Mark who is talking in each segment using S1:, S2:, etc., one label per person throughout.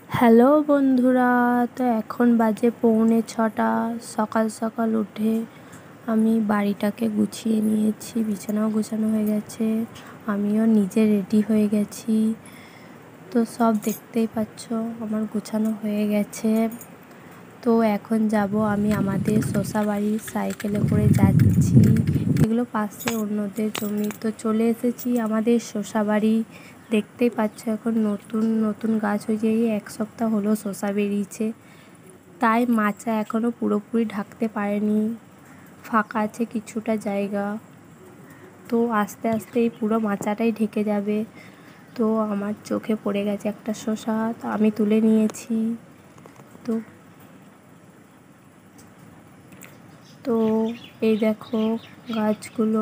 S1: Hello বন্ধুরা, তো এখন বাজে 6:45। সকাল সকাল উঠে আমি বাড়িটাকে গুছিয়ে নিয়েছি, বিছানাও গোছানো হয়ে গেছে, আমিও নিজে রেডি হয়ে গেছি। তো সব দেখতেই পাচ্ছ আমার গোছানো হয়ে গেছে। তো এখন যাব আমি আমাদের শশা বাড়ি, সাইকেলে করে যাচ্ছি। এগুলো পাশে অন্যদের জমি। তো চলে এসেছি আমাদের শশা বাড়ি। দেখতেই পাচ্ছ এখন নতুন নতুন গাছ হয়েছে, এই 1 সপ্তাহ হলো শশা বেরিয়েছে, তাই মাচা এখনও পুরোপুরি ঢাকতে পারেনি, ফাঁকা আছে কিছুটা জায়গা। তো আস্তে আস্তে এই পুরো মাচাটাই ঢেকে যাবে। তো আমার চোখে পড়ে গেছে একটা শশা, তো আমি তুলে নিয়েছি। তো এই দেখো গাছগুলো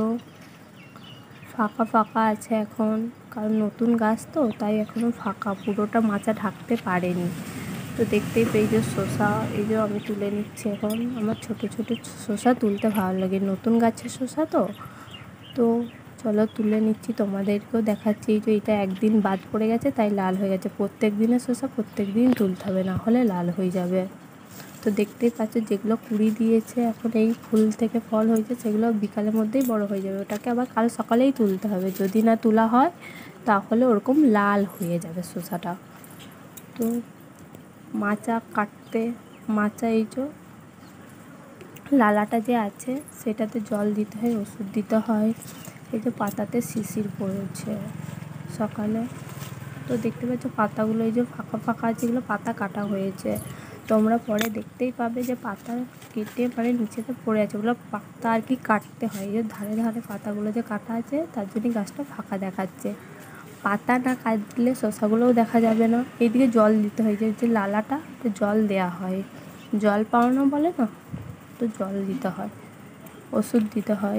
S1: ফাঁকা ফাঁকা আছে এখন, কারণ নতুন গাছ তো তাই এখনও ফাঁকা, পুরোটা মাচা ঢাকতে পারেনি। তো দেখতেই পেয়ে যে শশা, এই যে আমি তুলে নিচ্ছি এখন। আমার ছোটো ছোটো শশা তুলতে ভালো লাগে, নতুন গাছের শশা তো চলো তুলে নিচ্ছি, তোমাদেরকেও দেখাচ্ছি। এই যে এটা একদিন বাদ পড়ে গেছে তাই লাল হয়ে গেছে। প্রত্যেক দিনের শশা প্রত্যেক দিন তুলতে হবে, না হলে লাল হয়ে যাবে। তো দেখতেই পাচ্ছ যেগুলো কুড়ি দিয়েছে, এখন এই ফুল থেকে ফল হয়েছে, সেগুলো বিকালের মধ্যেই বড় হয়ে যাবে। ওটাকে আবার কাল সকালেই তুলতে হবে, যদি না তোলা হয় তাহলে ওরকম লাল হয়ে যাবে শসাটা। তো মাচা কাটতে, মাচা এই যে লালাটা যে আছে সেটাতে জল দিতে হয়, ওষুধ দিতে হয়। এই যে পাতাতে শিশির পড়েছে সকালে। তো দেখতে পাচ্ছ পাতাগুলো এই যে ফাঁকা ফাঁকা আছে, এগুলো পাতা কাটা হয়েছে। তোমরা পরে দেখতেই পাবে যে পাতা কেটে মানে নিচেতে পড়ে আছে, ওগুলো পাতা আর কি কাটতে হয়। এই যে ধারে ধারে পাতাগুলো যে কাটা আছে তার জন্যই গাছটা ফাঁকা দেখাচ্ছে। পাতা না কাটলে শসাগুলোও দেখা যাবে না। এইদিকে জল দিতে হয়, যে লালাটা তো জল দেওয়া হয়, জল পাওয়ানো বলে না, তো জল দিতে হয়, ওষুধ দিতে হয়।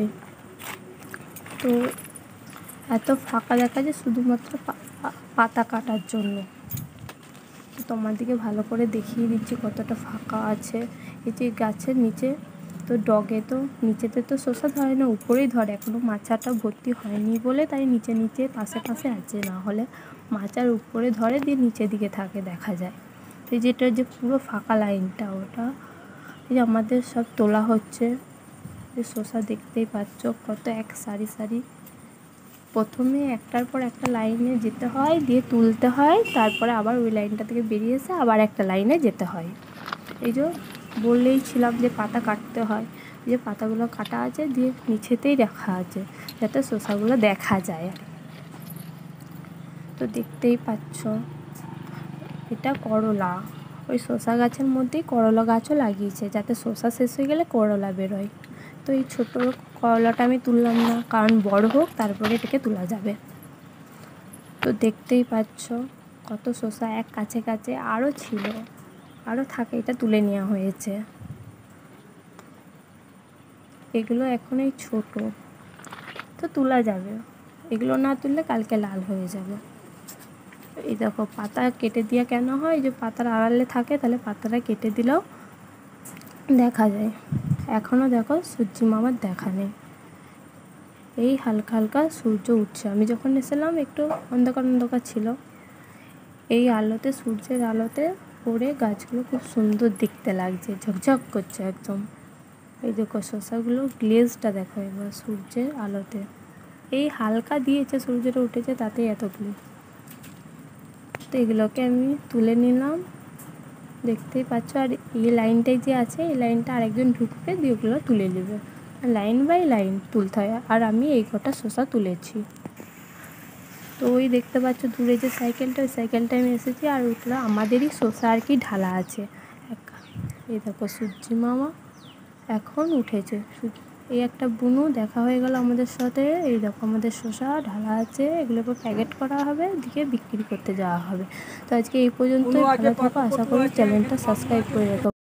S1: তো এত ফাঁকা দেখা যায় শুধুমাত্র পাতা কাটার জন্য। তো তোমাদেরকে ভালো করে দেখিয়ে দিচ্ছি কতটা ফাঁকা আছে। এই যে গাছের নিচে তো ডগে তো নিচেতে তো শসা ধরে না, উপরেই ধরে, এখনও মাচাটা ভর্তি হয়নি বলে তাই নিচে নিচে পাশে পাশে আছে, না হলে মাচার উপরে ধরে দিয়ে নিচের দিকে থাকে দেখা যায়। তো যেটা যে পুরো ফাঁকা লাইনটা, ওটা এই যে আমাদের সব তোলা হচ্ছে। যে শসা দেখতেই পাচ্ছ কত এক সারি সারি, প্রথমে একটার পর একটা লাইনে যেতে হয়, দিয়ে তুলতে হয়, তারপরে আবার ওই লাইনটা থেকে বেরিয়ে এসে আবার একটা লাইনে যেতে হয়। এই যে বললেই ছিলাম যে পাতা কাটতে হয়, যে পাতাগুলো কাটা আছে দিয়ে নিচেতেই রাখা আছে যাতে শসাগুলো দেখা যায়। তো দেখতেই পাচ্ছ এটা করলা, ওই শসা গাছের মধ্যেই করলা গাছও লাগিয়েছে যাতে শসা শেষ হয়ে গেলে করলা বেরোয়। তো এই ছোটো করলাটা আমি তুললাম না, কারণ বড় হোক তারপরে এটাকে তোলা যাবে। তো দেখতেই পাচ্ছ কত শসা এক কাছে কাছে আরও ছিল, আরও থাকে, এটা তুলে নেওয়া হয়েছে। এগুলো এখন এই ছোটো, তো তোলা যাবে, এগুলো না তুললে কালকে লাল হয়ে যাবে। এই দেখো পাতা কেটে দেওয়া কেন হয়, যে পাতার আড়ালে থাকে তাহলে পাতাটা কেটে দিলেও দেখা যায়। এখনও দেখো সূর্যি মামার দেখা নেই, এই হালকা হালকা সূর্য উঠছে। আমি যখন এসেছিলাম একটু অন্ধকার অন্ধকার ছিল, এই আলোতে সূর্যের আলোতে পড়ে গাছগুলো খুব সুন্দর দেখতে লাগছে, ঝকঝক করছে একদম। এই দেখো শসাগুলো গ্লেজটা দেখো এবার সূর্যের আলোতে, এই হালকা দিয়েছে সূর্যটা উঠেছে তাতেই এতগুলো। তো এগুলোকে আমি তুলে নিলাম, দেখতেই পাচ্ছ। আর এই লাইনটাই যে আছে, এই লাইনটা আরেকজন ঢুকবে দিয়ে ওগুলো তুলে নেবে, লাইন বাই লাইন তুলতে হয়। আর আমি এই কটা শসা তুলেছি। তো ওই দেখতে পাচ্ছ দূরে যে সাইকেলটা, ওই সাইকেলটা আমি এসেছি আর ওগুলো আমাদেরই শসা আর কি ঢালা আছে। এই দেখো সূর্যি মামা এখন উঠেছে, এই একটা বুনু দেখা হয়ে গেল আমাদের সাথে। এই দেখো আমাদের শসা ঢালা আছে, এগুলোকে প্যাকেট করা হবে, দিকে বিক্রি করতে যাওয়া হবে। তো আজকে এই পর্যন্তই, ভালো থাকো, আশা করি চ্যানেলটা সাবস্ক্রাইব করে রাখো।